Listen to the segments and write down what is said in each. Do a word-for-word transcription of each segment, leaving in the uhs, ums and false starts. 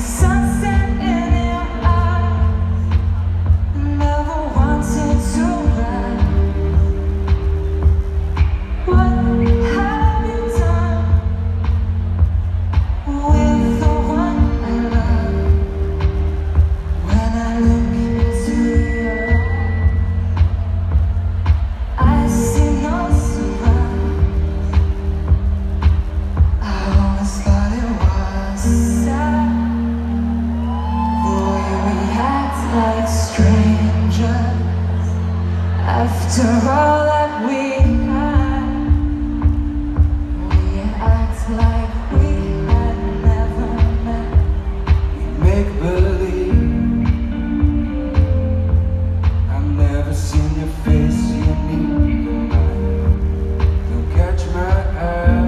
sunset in your eyes. Never wanted to run. What have you done with the one I love? When I look into your eyes, I see no surprise. I always thought it was sad, the way we act like strangers after all that we had. We act like we had never met. We make believe. I've never seen your face, you need mine. Don't catch my eye.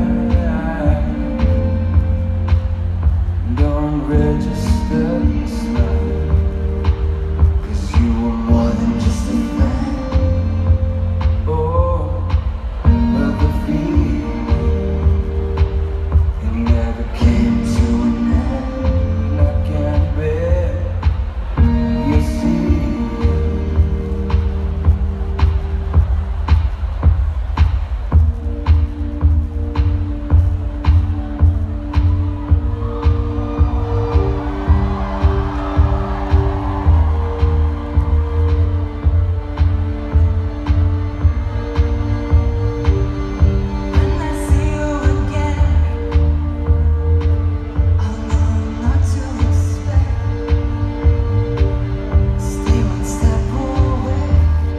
Don't register this love, 'cause you were more than just a friend. Oh, but the feeling, it never came to an end. And I can't bear, you see. When I see you again, I'll know not to expect. Stay one step away.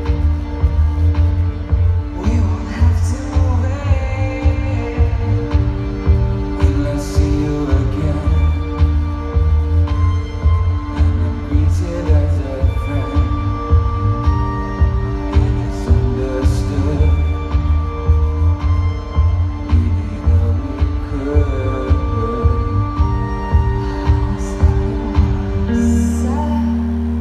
We won't have to wait. When I see you again, and I'm greeted as a friend, and it's understood we did all we could. Sad,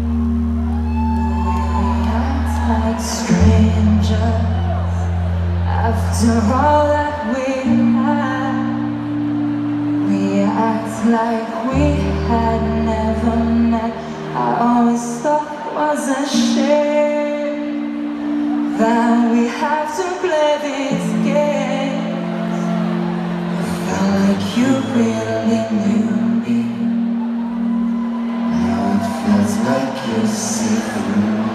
we act like strangers after all that we had. We act like we had never met. I always thought it was a shame that we have to play these games. It felt like you really knew me. Now it feels like you see through